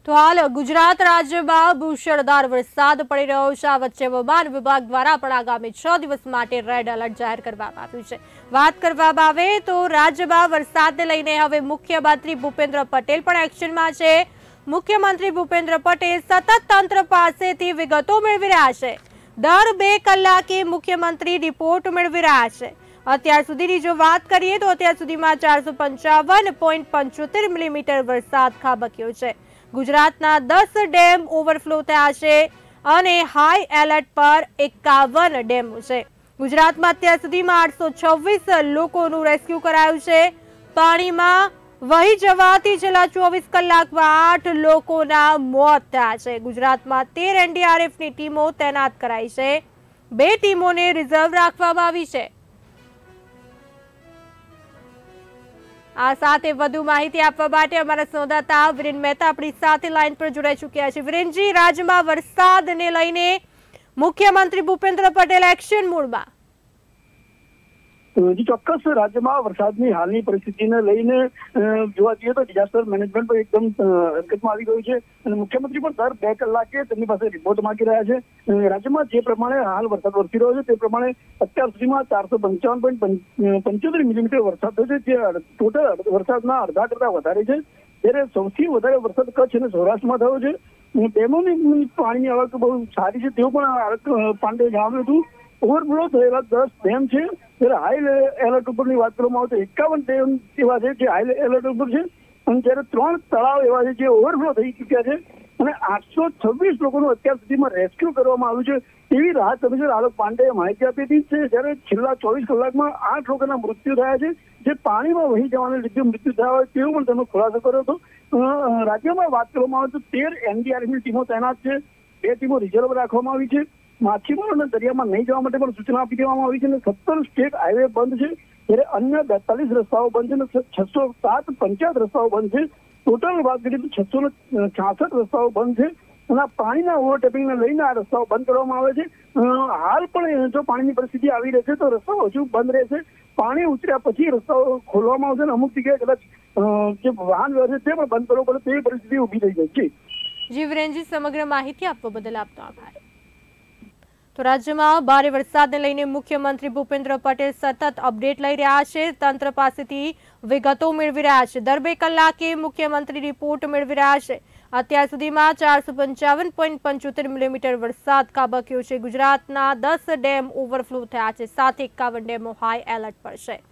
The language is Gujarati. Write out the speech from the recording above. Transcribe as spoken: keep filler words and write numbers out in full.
તો હાલ ગુજરાત રાજ્યમાં મુશળધાર વરસાદ પડી રહ્યો છે। આ વચ્ચે હવામાન વિભાગ દ્વારા પણ આગામી છ દિવસ માટે રેડ એલર્ટ જાહેર કરવામાં આવ્યું છે। વાત કરવામાં આવે તો રાજ્યમાં વરસાદને લઈને હવે મુખ્યમંત્રી ભૂપેન્દ્ર પટેલ પણ એક્શનમાં છે। મુખ્યમંત્રી ભૂપેન્દ્ર પટેલ સતત તંત્ર પાસેથી વિગતો મેળવી રહ્યા છે। દર બે કલાકે મુખ્યમંત્રી રિપોર્ટ મેળવી રહ્યા છે। અત્યાર સુધીની જો વાત કરીએ તો અત્યાર સુધીમાં ચારસો પંચાવન પોઈન્ટ પંચોતેર મિલીમીટર વરસાદ ખાબક્યો છે। ગુજરાતના દસ ડેમ ઓવરફ્લો થયા છે અને હાઈ એલર્ટ પર એકાવન ડેમો છે। ગુજરાતમાં અત્યાર સુધીમાં આઠસો છવ્વીસ લોકોનું રેસ્ક્યુ કરાયું છે। પાણીમાં વહી જવાથી છેલ્લા ચોવીસ કલાકમાં આઠ લોકોના મોત થયા છે। ગુજરાતમાં તેર એનડીઆરએફની ટીમો તૈનાત કરાઈ છે। બે ટીમોને રિઝર્વ રાખવામાં આવી છે। આ સાથે વધુ માહિતી આપવા માટે અમારા સંવાદદાતા વિરેન મહેતા આપણી સાથે લાઈન પર જોડાઈ ચૂક્યા છે। વિરેનજી, રાજ્યમાં વરસાદને લઈને મુખ્યમંત્રી ભૂપેન્દ્ર પટેલ એક્શન મોડમાં। જી ચોક્કસ, રાજ્યમાં વરસાદની હાલની પરિસ્થિતિને લઈને જોવા જઈએ તો ડિઝાસ્ટર મેનેજમેન્ટ પણ એકદમ હરકતમાં આવી ગયું છે અને મુખ્યમંત્રી પણ દર બે કલાકે તેમની પાસે રિપોર્ટ માંગી રહ્યા છે। રાજ્યમાં જે પ્રમાણે હાલ વરસાદ વરસી રહ્યો છે તે પ્રમાણે અત્યાર સુધીમાં ચારસો પંચાવન પોઈન્ટ પંચોતેર મિલીમીટર વરસાદ થયો છે, જે ટોટલ વરસાદના અડધા કરતા વધારે છે। જ્યારે સૌથી વધારે વરસાદ કચ્છ અને સૌરાષ્ટ્રમાં થયો છે। ડેમોની પાણીની આવક બહુ સારી છે તેવું પણ પાંડે જણાવ્યું હતું। ઓવરફ્લો થયેલા દસ ડેમ છે, જ્યારે હાઈ એલર્ટ ઉપરની વાત કરવામાં આવે તો એકાવન ડેમ એવા છે જે હાઈ એલર્ટ ઉપર છે અને જ્યારે ત્રણ તળાવ એવા છે જે ઓવરફ્લો થઈ ચૂક્યા છે અને આઠસો છવ્વીસ લોકોનું અત્યાર સુધીમાં રેસ્ક્યુ કરવામાં આવ્યું છે એવી રાહત કમિશનર આલોક પાંડેએ માહિતી આપી હતી છે। જ્યારે છેલ્લા ચોવીસ કલાકમાં આઠ લોકોના મૃત્યુ થયા છે, જે પાણીમાં વહી જવાને લીધે મૃત્યુ થયા હોય તેવું પણ તેમનો ખુલાસો કર્યો હતો। રાજ્યમાં વાત કરવામાં આવે તો તેર એનડીઆરએફની ટીમો તૈનાત છે, બે ટીમો રિઝર્વ રાખવામાં આવી છે। માછીમારોને દરિયામાં નહીં જવા માટે પણ સૂચના આપી દેવામાં આવી છે અને સત્તર સ્ટેટ હાઈવે બંધ છે, જ્યારે અન્ય બેતાલીસ રસ્તાઓ બંધ છે અને છસો સાત પંચાયત રસ્તાઓ બંધ છે। ટોટલ વાત કરીએ તો છસો ને છાસઠ રસ્તાઓ બંધ છે અને પાણીના ઓવરટેપિંગને લઈને આ રસ્તાઓ બંધ કરવામાં આવે છે। હાલ પણ જો પાણીની પરિસ્થિતિ આવી રહેશે તો રસ્તાઓ હજુ બંધ રહેશે। પાણી ઉતર્યા પછી રસ્તાઓ ખોલવામાં આવશે અને અમુક જગ્યાએ કદાચ જે વાહન વ્યવહાર છે તે પણ બંધ કરવો પડે તેવી પરિસ્થિતિ ઊભી થઈ ગઈ છે। જી વિરેનજી, સમગ્ર માહિતી આપવા બદલ આપનો આભાર। તો રાજ્યમાં ભારે વરસાદને લઈને મુખ્યમંત્રી ભૂપેન્દ્ર પટેલ સતત અપડેટ લઈ રહ્યા છે, તંત્ર પાસેથી વિગતો મેળવી રહ્યા છે। દર બે કલાકે મુખ્યમંત્રી રિપોર્ટ મેળવી રહ્યા છે। અત્યાર સુધીમાં ચારસો પંચાવન પોઈન્ટ પંચોતેર મિલીમીટર વરસાદ ખાબક્યો છે। ગુજરાતના દસ ડેમ ઓવરફ્લો થયા છે, સાથે એકાવન ડેમો હાઈ એલર્ટ પર છે।